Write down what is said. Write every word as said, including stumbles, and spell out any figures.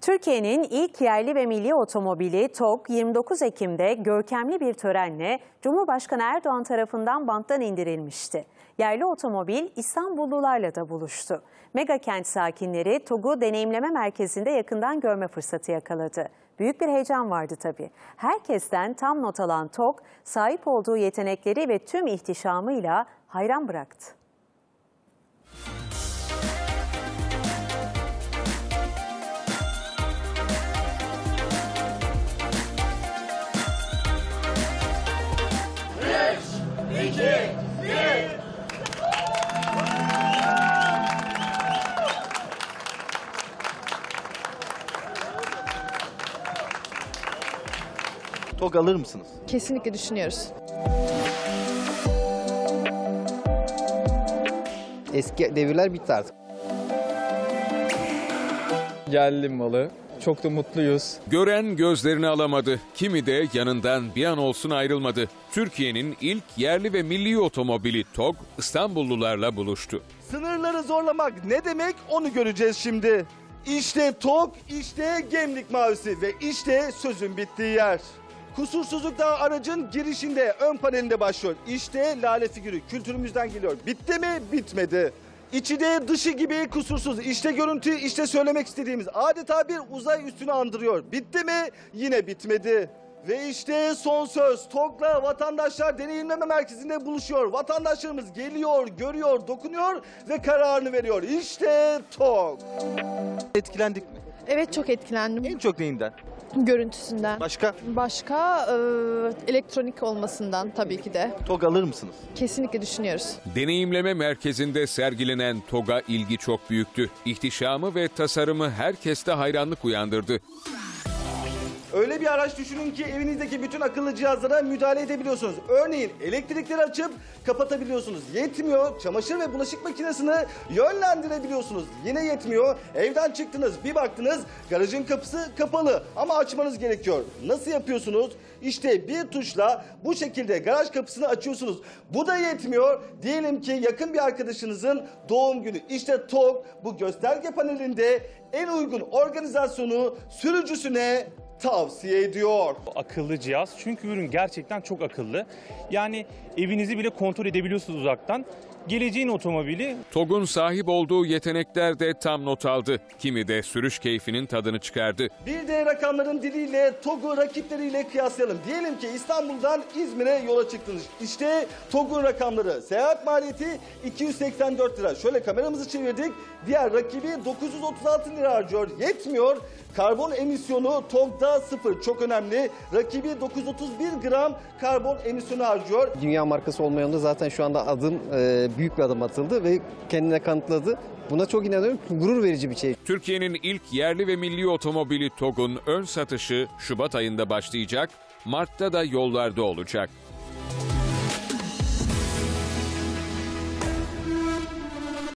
Türkiye'nin ilk yerli ve milli otomobili TOG yirmi dokuz Ekim'de görkemli bir törenle Cumhurbaşkanı Erdoğan tarafından banttan indirilmişti. Yerli otomobil İstanbullularla da buluştu. Megakent sakinleri TOG'u deneyimleme merkezinde yakından görme fırsatı yakaladı. Büyük bir heyecan vardı tabii. Herkesten tam not alan TOG, sahip olduğu yetenekleri ve tüm ihtişamıyla hayran bıraktı. iki, bir. TOG alır mısınız? Kesinlikle düşünüyoruz. Eski devirler bitti artık. Yerli malı. Çok da mutluyuz. Gören gözlerini alamadı. Kimi de yanından bir an olsun ayrılmadı. Türkiye'nin ilk yerli ve milli otomobili TOG İstanbullularla buluştu. Sınırları zorlamak ne demek onu göreceğiz şimdi. İşte TOG, işte Gemlik mavisi ve işte sözün bittiği yer. Kusursuzluk da aracın girişinde, ön panelinde başlıyor. İşte lale figürü kültürümüzden geliyor. Bitti mi? Bitmedi. İçi de dışı gibi kusursuz. İşte görüntü, işte söylemek istediğimiz. Adeta bir uzay üstünü andırıyor. Bitti mi? Yine bitmedi. Ve işte son söz. TOG'la vatandaşlar deneyimleme merkezinde buluşuyor. Vatandaşlarımız geliyor, görüyor, dokunuyor ve kararını veriyor. İşte TOG. Etkilendik mi? Evet, çok etkilendim. En çok neyinden? Görüntüsünden. Başka? Başka e, elektronik olmasından tabii ki de. TOG alır mısınız? Kesinlikle düşünüyoruz. Deneyimleme merkezinde sergilenen TOG'a ilgi çok büyüktü. İhtişamı ve tasarımı herkeste hayranlık uyandırdı. Öyle bir araç düşünün ki evinizdeki bütün akıllı cihazlara müdahale edebiliyorsunuz. Örneğin elektrikleri açıp kapatabiliyorsunuz. Yetmiyor, çamaşır ve bulaşık makinesini yönlendirebiliyorsunuz. Yine yetmiyor, evden çıktınız, bir baktınız garajın kapısı kapalı ama açmanız gerekiyor. Nasıl yapıyorsunuz? İşte bir tuşla bu şekilde garaj kapısını açıyorsunuz. Bu da yetmiyor. Diyelim ki yakın bir arkadaşınızın doğum günü. İşte TOG bu gösterge panelinde en uygun organizasyonu sürücüsüne tavsiye ediyor. Akıllı cihaz çünkü ürün gerçekten çok akıllı. Yani evinizi bile kontrol edebiliyorsunuz uzaktan. Geleceğin otomobili. TOG'un sahip olduğu yetenekler de tam not aldı. Kimi de sürüş keyfinin tadını çıkardı. Bir de rakamların diliyle TOG'u rakipleriyle kıyaslayalım. Diyelim ki İstanbul'dan İzmir'e yola çıktınız. İşte TOG'un rakamları. Seyahat maliyeti iki yüz seksen dört lira. Şöyle kameramızı çevirdik. Diğer rakibi dokuz yüz otuz altı lira harcıyor. Yetmiyor. Karbon emisyonu TOG'da sıfır. Çok önemli. Rakibi dokuz yüz otuz bir gram karbon emisyonu harcıyor. Dünya markası olmayan da zaten şu anda adım e, büyük bir adım atıldı ve kendine kanıtladı. Buna çok inanıyorum. Gurur verici bir şey. Türkiye'nin ilk yerli ve milli otomobili TOG'un ön satışı Şubat ayında başlayacak, Mart'ta da yollarda olacak.